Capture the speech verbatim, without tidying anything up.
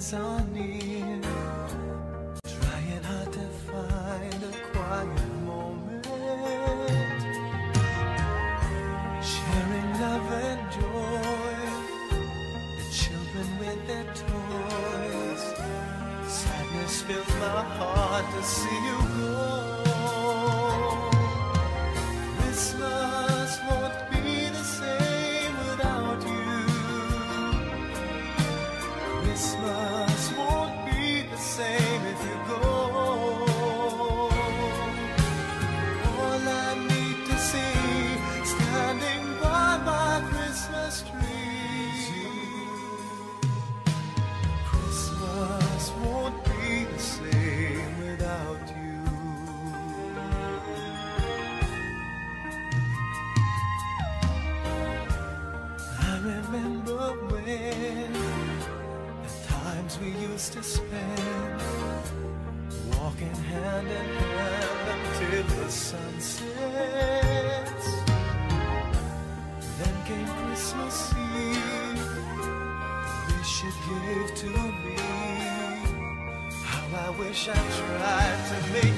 days are near, trying hard to find a quiet moment, sharing love and joy, the children with their toys. Sadness fills my heart to see you go. Christmas won't be the same without you. Christmas won't be the same if you go. All I need to see standing by my Christmas tree. Christmas won't be the same without you. I remember when the times we used to spend, walking hand in hand until the sun sets. Then came Christmas Eve, the wish you gave to me. How I wish I tried to make